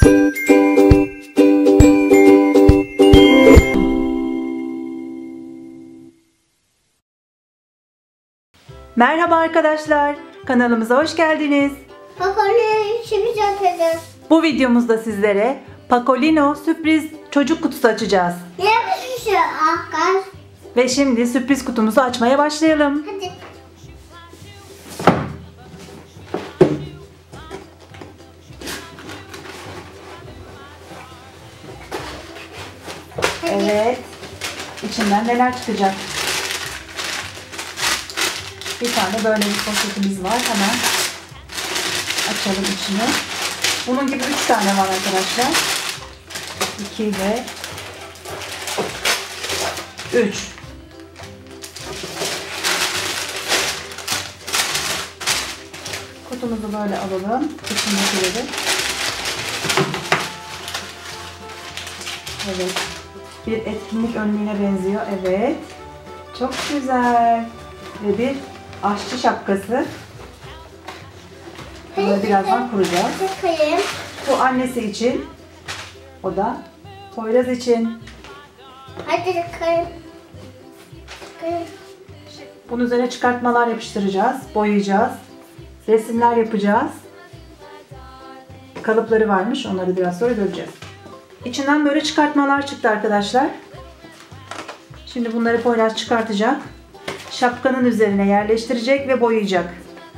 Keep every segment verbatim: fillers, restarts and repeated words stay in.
Merhaba arkadaşlar, kanalımıza hoş geldiniz. Pakolino sürpriz yapacağız. Bu videomuzda sizlere Pakolino sürpriz çocuk kutusu açacağız. Ne yapıyorsun arkadaş? Ve şimdi sürpriz kutumuzu açmaya başlayalım. Hadi. Evet, içinden neler çıkacak? Bir tane böyle bir poşetimiz var. Hemen açalım içini. Bunun gibi üç tane var arkadaşlar. iki ve üç. Kutumuzu böyle alalım. İçindekileri. Evet. Bir etkinlik önlüğüne benziyor. Evet. Çok güzel. Ve bir aşçı şapkası. Bunu birazdan kuracağız. Bakayım. Bu annesi için. O da Poyraz için. Hadi bakayım. Bakayım. Bunun üzerine çıkartmalar yapıştıracağız. Boyayacağız. Resimler yapacağız. Kalıpları varmış. Onları biraz sonra göreceğiz. İçinden böyle çıkartmalar çıktı arkadaşlar. Şimdi bunları Poyraz çıkartacak. Şapkanın üzerine yerleştirecek ve boyayacak.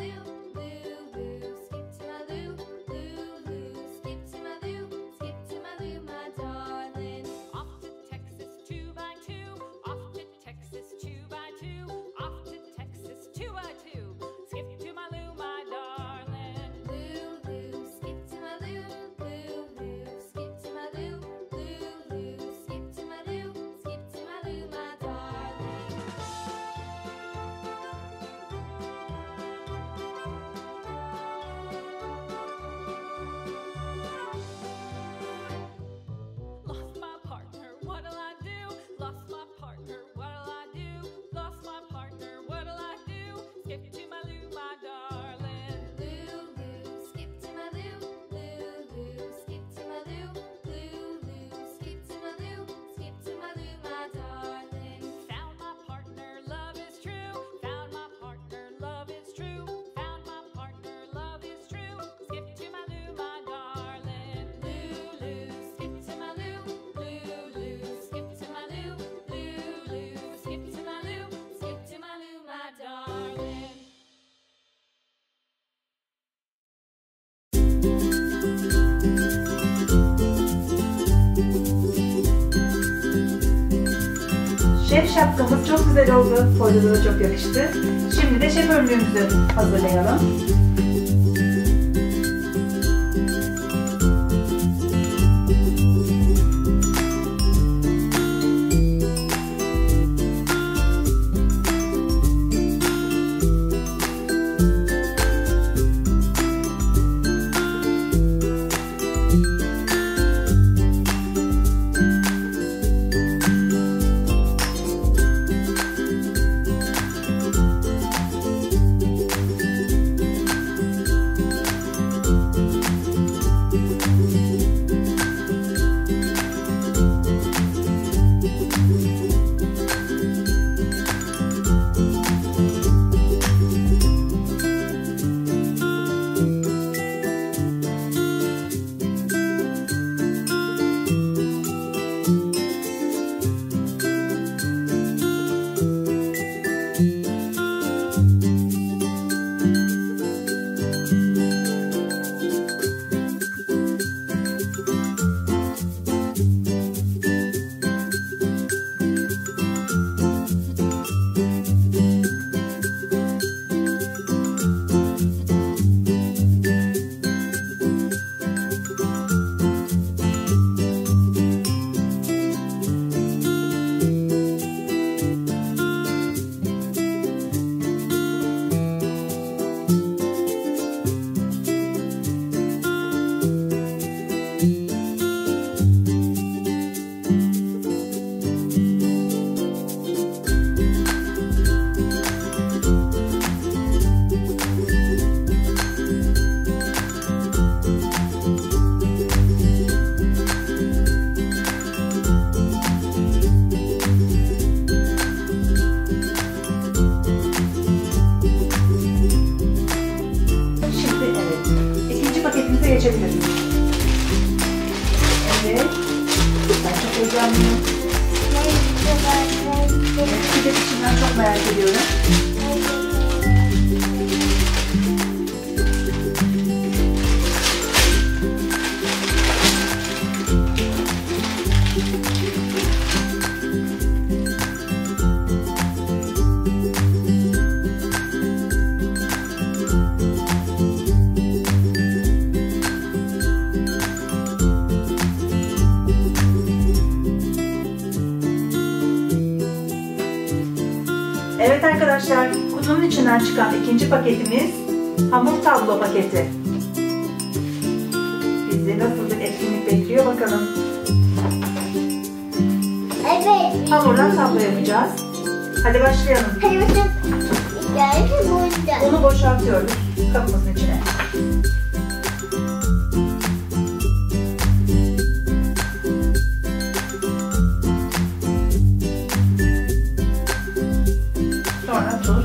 Şef şapkamız çok güzel oldu. Poyraz'a da çok yakıştı. Şimdi de şef önlüğümüzü hazırlayalım. kasaya geçebiliriz. Evet. Ben çok heyecanlıyım. Pidek içinden çok merak ediyorum. Evet arkadaşlar, kutunun içinden çıkan ikinci paketimiz hamur tablo paketi. Bizi nasıl bir etkinlik bekliyor bakalım. Evet. Hamurdan tablo yapacağız. Hadi başlayalım. Hadi bakalım. Yani burada. Unu boşaltıyoruz kabımızın içine. Sonra tuz.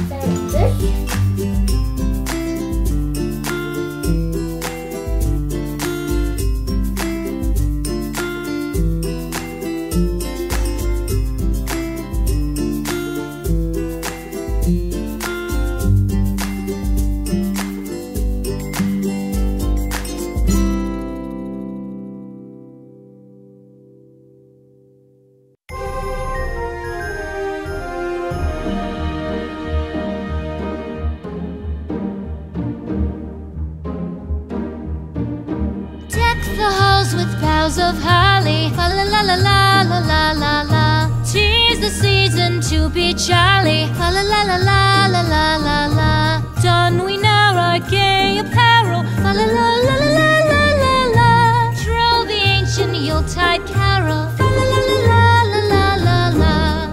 The halls with boughs of holly, fa la la la la la la la la. 'Tis the season to be jolly, fa la la la la la la la la. Don we now our gay apparel, fa la la la la la la la la. Troll the ancient Yuletide carol, fa la la la la la la la la.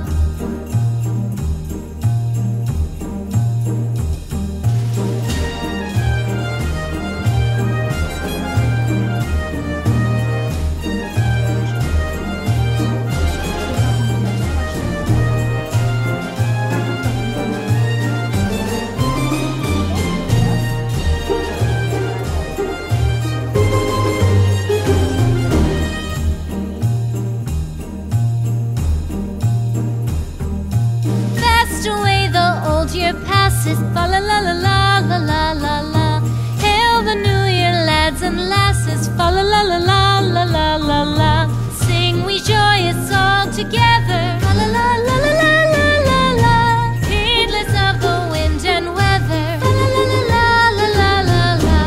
Passes, fa la la la la la la la la. Hail the new year, lads and lasses, fa la la la la la la la la. Sing we joyous all together, fa la la la la la la la la. Heedless of the wind and weather, fa la la la la la la la la.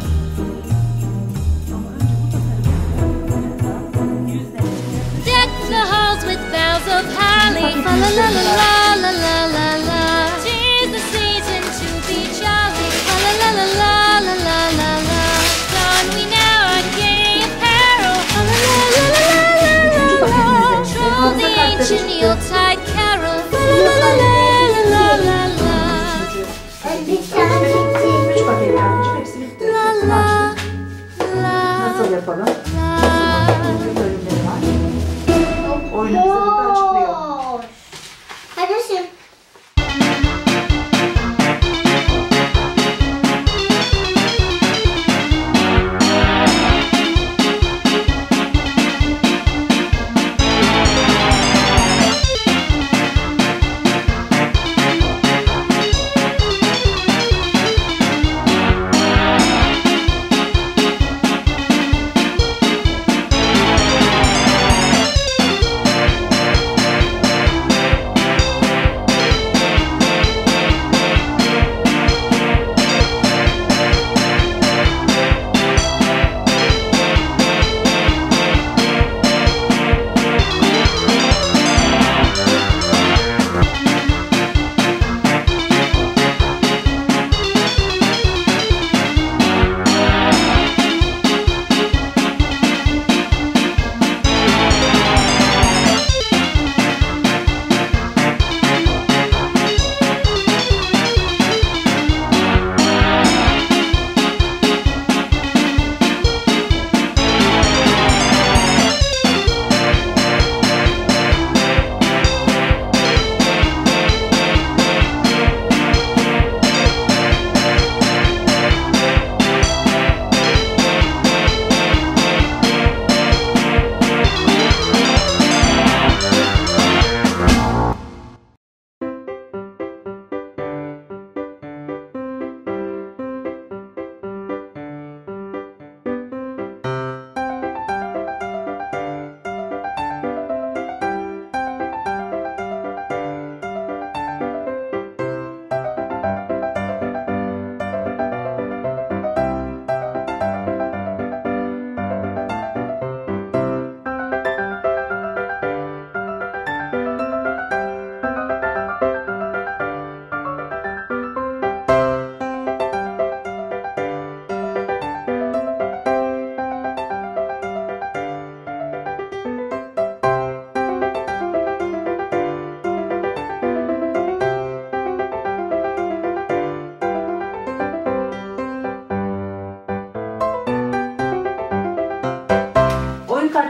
Deck the halls with boughs of holly, fa la la la la la la la la. Yuletide carol, la la la la la la. Üç paket yapmışım, hepsi bitti. Hepsini açtık. Nasıl yapalım? Bir bölümleri var. Oyunu bize burada açıklıyor. Hadi şimdi.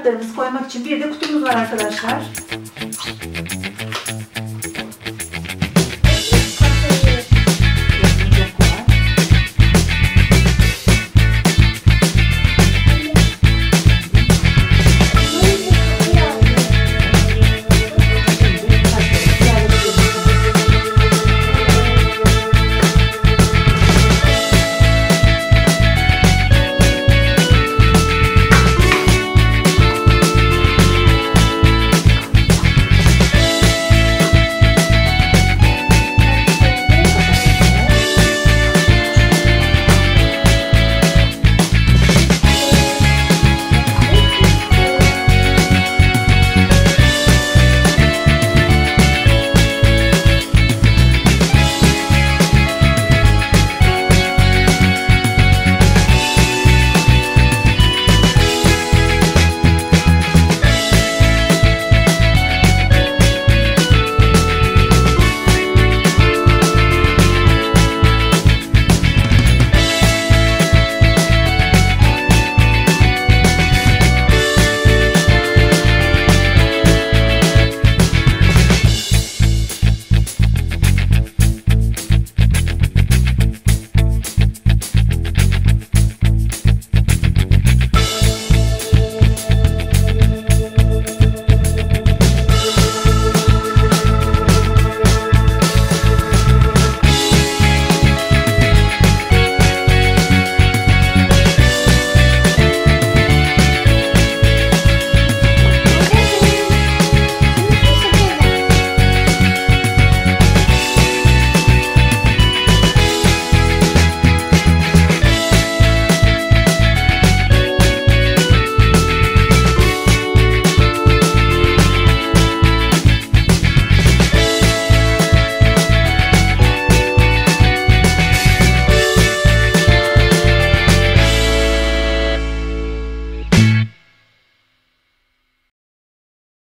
kartlarımızı koymak için bir de kutumuz var arkadaşlar.